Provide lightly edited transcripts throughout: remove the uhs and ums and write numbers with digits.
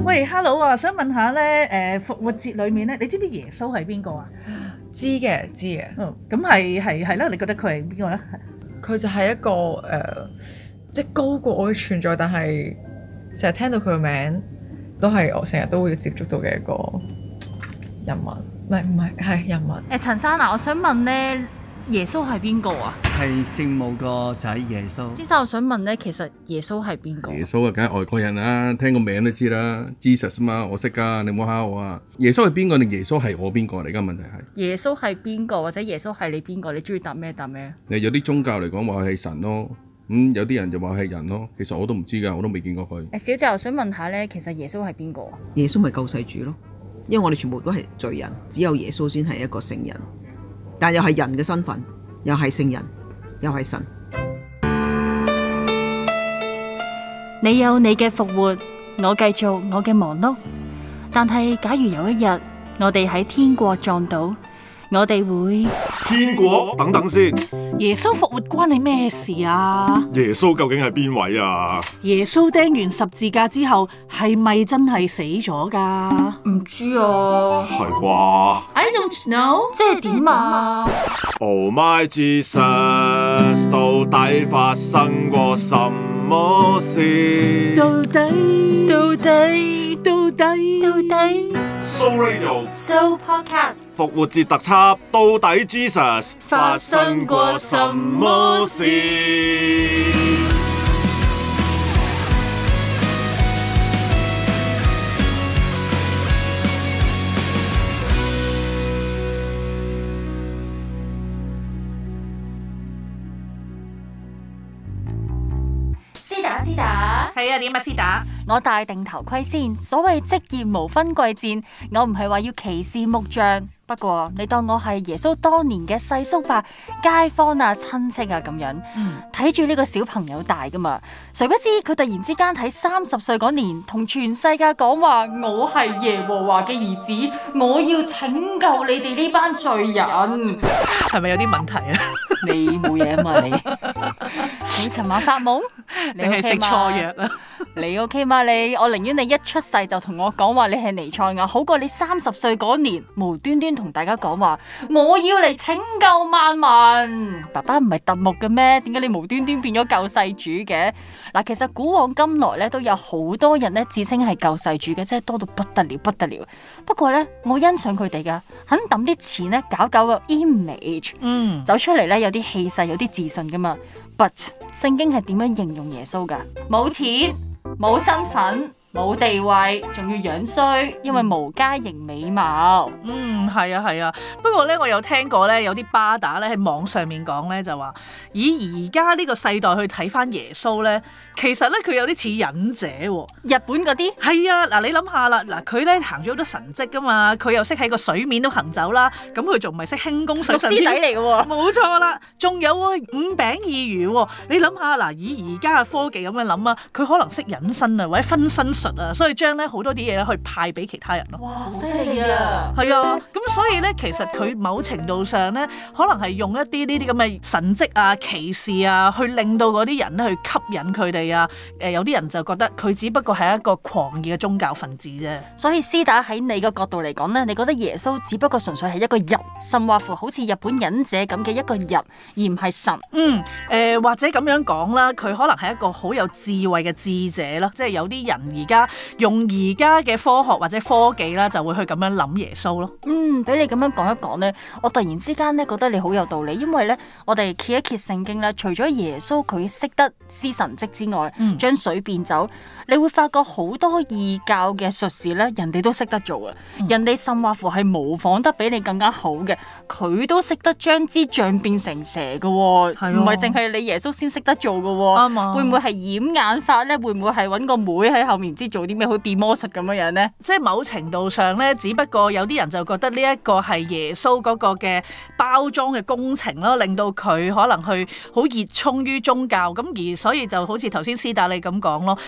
喂，Hello 啊，想問下咧，復活節裏面咧，你知唔知耶穌係邊個啊？ 知嘅。 咁係啦，你覺得佢係邊個咧？ 佢就係一個即係高過我嘅存在，但係成日聽到佢嘅名，都係我成日都會接觸到嘅一個人物。係人物。 陳生啊，我想問咧，耶穌係邊個啊？ 係聖母個仔耶穌。 先生，我想問咧，其實耶穌係邊個？ 耶穌啊，梗係外國人啦，聽個名都知啦 ，Jesus 嘛，我識㗎，你唔好蝦我啊！耶穌係邊個定耶穌係我邊個嚟？而家問題係耶穌係邊個，或者耶穌係你邊個？你中意答咩答咩？ 有啲宗教嚟講話係神咯，有啲人就話係人咯，其實我都唔知㗎，我都未見過佢。 小姐，我想問下咧，其實耶穌係邊個啊？ 耶穌咪救世主咯，因為我哋全部都係罪人，只有耶穌先係一個聖人，但又係人嘅身份，又係聖人，又係神。 你有你嘅復活，我繼續我嘅忙碌。但係假如有一日我哋喺天國撞到，我哋會天國等等先。 耶穌復活關你咩事啊？ 耶穌究竟係邊位啊？ 耶穌釘完十字架之後，係咪真係死咗噶？ 唔知啊。 係啩 I don't know。 即係點啊 ？Oh my Jesus， 到底發生過什麼事？ 到底 So Radio So Podcast 復活節特輯，到底 Jesus 發生過什麼事？ 絲打， 係啊，點啊，絲打？ 我戴定頭盔先。所謂職業無分貴賤，我唔係話要歧視木匠。不過你當我係耶穌當年嘅細叔伯、街坊啊、親戚啊咁樣，睇住呢個小朋友大噶嘛。誰不知佢突然之間喺30歲嗰年，同全世界講話：我係耶和華嘅兒子，我要拯救你哋呢班罪人。 係咪有啲問題啊？ 你冇嘢啊嘛？你尋晚發夢？ 你係食錯藥啊？ 你 OK 嘛？我寧願你一出世就同我講話你係彌賽亞，好過你30歲嗰年無端端同大家講話我要嚟拯救萬民。爸爸唔係特務嘅咩？點解你無端端變咗救世主嘅？嗱，其實古往今來咧都有好多人咧自稱係救世主嘅，真係多到不得了不得了。不過咧，我欣賞佢哋噶，肯抌啲錢咧搞個 image，走出嚟咧有啲氣勢，有啲自信噶嘛。But 聖經係點樣形容耶穌噶？冇錢，冇身份，冇地位，仲要樣衰，因為無家型美貌。 係啊。不過咧，我有聽過咧，有啲巴打咧喺網上面講咧，就話以而家呢個世代去睇翻耶穌咧，其實咧佢有啲似忍者喎。 日本嗰啲係啊，嗱你諗下啦，嗱佢咧行咗好多神蹟噶嘛，佢又識喺個水面都行走啦，咁佢仲唔係識輕功水上漂？ 律師底嚟嘅喎， 冇錯啦，仲有5餅2魚喎。你諗下嗱，以而家嘅科技咁樣諗啊，佢可能識隱身啊，或者分身術啊，所以將咧好多啲嘢咧去派俾其他人咯。 哇，好犀利啊！ 係啊，咁所以咧，其實佢某程度上咧，可能係用一啲呢啲咁嘅神蹟啊、奇事啊，去令到嗰啲人咧去吸引佢哋啊。有啲人就覺得佢只不過係一個狂熱嘅宗教分子啫。 所以絲打喺你個角度嚟講咧，你覺得耶穌只不過純粹係一個人，甚或乎好似日本忍者咁嘅一個人，而唔係神。 或者咁樣講啦，佢可能係一個好有智慧嘅智者啦，即係有啲人而家用而家嘅科學或者科技啦，就會去咁樣諗耶穌咯。 俾你咁樣講一講咧，我突然之間咧覺得你好有道理，因為咧我哋揭一揭聖經咧，除咗耶穌佢識得施神蹟之外，將水變酒，你會發覺好多異教嘅術士咧，人哋都識得做啊，人哋甚或乎係模仿得比你更加好嘅，佢都識得將支杖變成蛇嘅，唔係淨係你耶穌先識得做嘅，會唔會係掩眼法咧？會唔會係揾個妹喺後面唔知做啲咩，好似變魔術咁樣咧？ 即係某程度上咧，只不過有啲人就覺得呢一個係耶穌嗰個嘅包裝嘅工程咯，令到佢可能去好熱衷於宗教，咁而所以就好似頭先絲打你咁講咯，即係我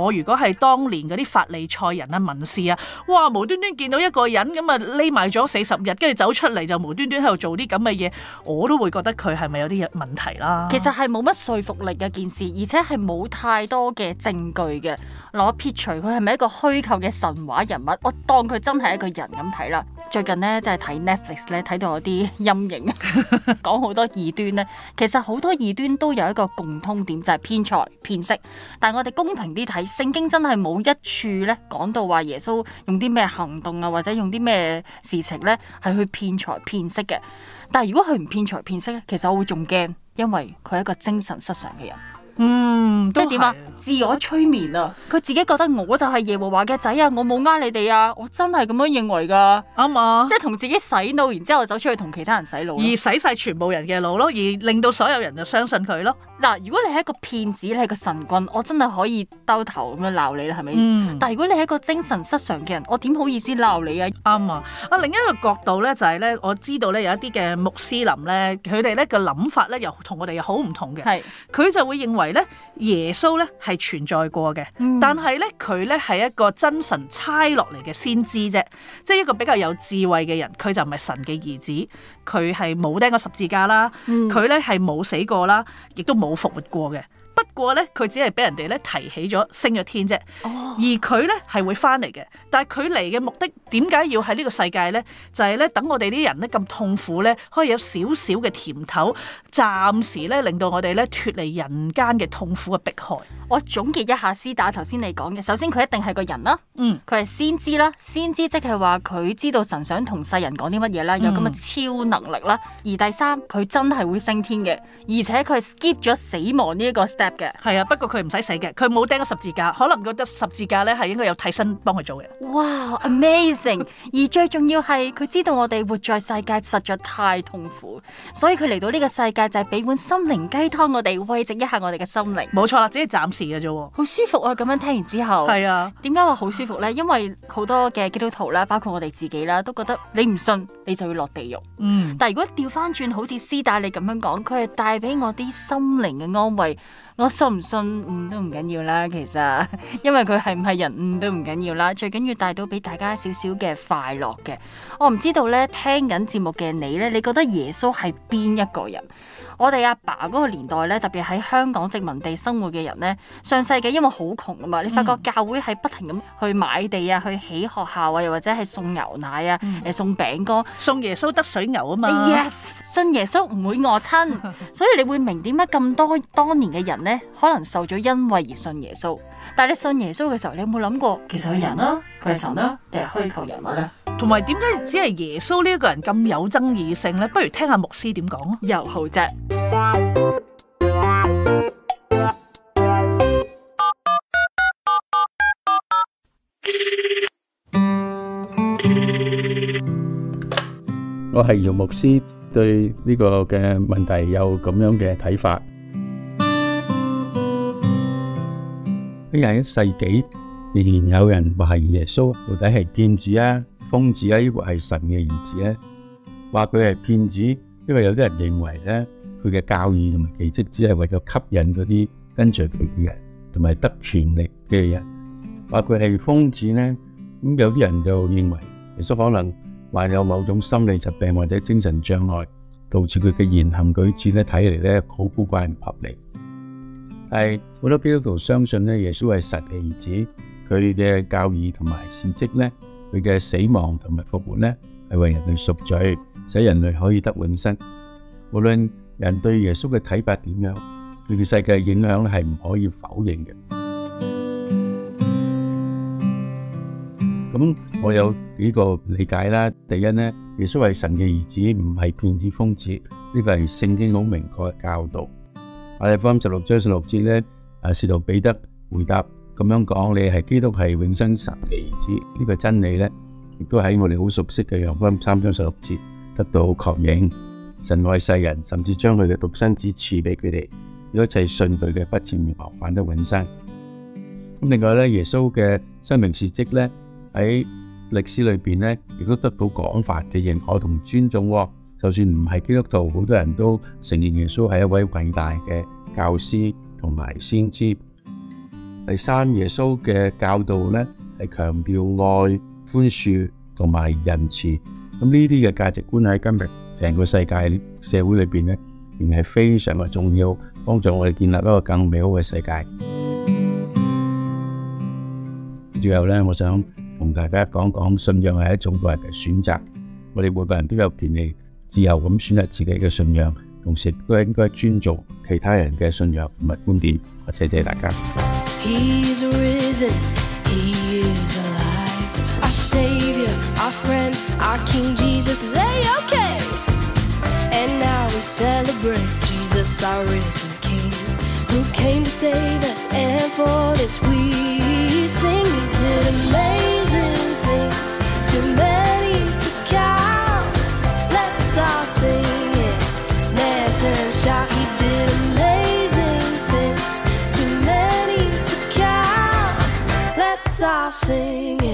我如果係當年嗰啲法利賽人啊、文士啊，哇無端端見到一個人咁啊匿埋咗40日，跟住走出嚟就無端端喺度做啲咁嘅嘢，我都會覺得佢係咪有啲問題啦？ 其實係冇乜說服力嘅件事，而且係冇太多嘅證據嘅。攞撇除佢係咪一個虛構嘅神話人物，我當佢真係一個人咁睇啦。最近呢，即係睇 Netflix 咧，睇到有啲陰影，講好多異端呢。其實好多異端都有一個共通點，就係騙財騙色。但係我哋公平啲睇，聖經真係冇一處咧講到話耶穌用啲咩行動啊，或者用啲咩事情咧係去騙財騙色嘅。但係如果佢唔騙財騙色咧，其實我會仲驚，因為佢係一個精神失常嘅人。即係點啊？自我催眠啊！佢自己覺得我就係耶和華嘅仔啊！我冇呃你哋啊！我真係咁樣認為㗎， 啱啊！ 即係同自己洗腦，然之後走出去同其他人洗腦， 而洗晒全部人嘅腦咯，而令到所有人就相信佢咯。 嗱，如果你係一個騙子，你係個神棍，我真係可以兜頭咁樣鬧你啦，係咪？但係如果你係一個精神失常嘅人，我點好意思鬧你啊？ 啱啊！另一個角度咧就係咧，我知道咧有一啲嘅穆斯林咧，佢哋咧嘅諗法咧又同我哋又好唔同嘅。係，佢就會認為咧耶穌咧係存在過嘅，但係咧佢咧係一個真神差落嚟嘅先知啫，即係一個比較有智慧嘅人，佢就唔係神嘅兒子，佢係冇釘過十字架啦，佢咧係冇死過啦，亦都冇復活過嘅。不過咧，佢只係俾人哋咧提起咗升咗天啫，而佢咧係會翻嚟嘅。但係佢嚟嘅目的點解要喺呢個世界咧？就係咧等我哋啲人咧咁痛苦咧，可以有少少嘅甜頭，暫時咧令到我哋咧脫離人間嘅痛苦嘅迫害。 我總結一下絲打頭先你講嘅，首先佢一定係個人啦，佢係先知啦，先知即係話佢知道神想同世人講啲乜嘢啦，有咁嘅超能力啦。而第三，佢真係會升天嘅，而且佢係 skip 咗死亡呢一個 step。 係啊，不過佢唔使死嘅，佢冇釘咗十字架，可能覺得十字架咧係應該有替身幫佢做嘅。 哇 ，amazing！ 而最重要係佢知道我哋活在世界實在太痛苦，所以佢嚟到呢個世界就係俾碗心靈雞湯我哋慰藉一下我哋嘅心靈。 冇錯啦，只係暫時嘅啫。 好舒服啊！咁樣聽完之後，係啊，點解話好舒服呢？因為好多嘅基督徒啦，包括我哋自己啦，都覺得你唔信你就要落地獄。但係如果調翻轉，好似絲打你咁樣講，佢係帶俾我啲心靈嘅安慰。我信唔信都唔緊要啦，其實因為佢係唔係人都唔緊要啦，最緊要帶到俾大家少少嘅快樂嘅。我唔知道咧，聽緊節目嘅你咧，你覺得耶穌係邊一個人？我哋阿爸嗰個年代咧，特別喺香港殖民地生活嘅人咧，上世紀因為好窮啊嘛，你發覺教會係不停咁去買地啊，去起學校啊，又或者係送牛奶啊，送餅乾， 送耶穌得水牛啊嘛。 Yes， 信耶穌唔會餓親，所以你會明點解咁多當年嘅人咧，可能受咗恩惠而信耶穌。但係你信耶穌嘅時候，你有冇諗過其實係人啦，佢係神啦，定係虛構人物咧？ 同埋點解只係耶穌呢一個人咁有爭議性咧？不如聽下牧師點講啊！ 又好啫。 我係姚牧師，對呢個嘅問題有咁樣嘅睇法。喺21世紀，仍然有人話係耶穌到底係騙子啊、瘋子啊，抑或係神嘅兒子咧？話佢係騙子，因為有啲人認為咧，佢嘅教義同埋奇蹟只係為咗吸引嗰啲跟隨佢嘅人，同埋得權力嘅人。話佢係瘋子咧，咁有啲人就認為耶穌可能患有某種心理疾病或者精神障礙，導致佢嘅言行舉止咧睇嚟咧好古怪唔合理。但係好多基督徒相信咧，耶穌係神嘅兒子，佢嘅教義同埋事蹟咧，佢嘅死亡同埋復活咧，係為人類贖罪，使人類可以得永生。無論人對耶穌嘅睇法點樣，佢對世界嘅影響咧係唔可以否認嘅。咁我有幾個理解啦。第一咧，耶穌係神嘅兒子，唔係騙子瘋子，呢個係聖經好明確嘅教導。馬太福音16章16節咧，使徒彼得回答咁樣講：你係基督，係永生神嘅兒子。呢個真理咧，亦都喺我哋好熟悉嘅約翰福音3章16節得到確認。神愛世人，甚至將佢嘅獨生子賜俾佢哋，如果一切信佢嘅不至滅亡，反得永生。咁另外咧，耶穌嘅生命事蹟咧喺歷史裏邊咧，亦都得到廣泛嘅認可同尊重。就算唔係基督徒，好多人都承認耶穌係一位偉大嘅教師同埋先知。 第三，耶穌嘅教導呢係強調愛、寬恕同埋仁慈。咁呢啲嘅價值觀喺今日成個世界社會裏邊呢，仍係非常嘅重要，幫助我哋建立一個更美好嘅世界。最後呢，我想同大家講講，信仰係一種個人嘅選擇。我哋每個人都有權利自由咁選擇自己嘅信仰，同時都應該尊重其他人嘅信仰同埋觀點。謝謝大家。 He's risen, he is alive. Our Savior, our friend, our King Jesus is A-OK. And now we celebrate Jesus, our risen King, who came to save us, and for this we sing. He did amazing things, too many to count. Let's all sing it, dance and shout. He did amazing things, too many to count. Let's all sing it.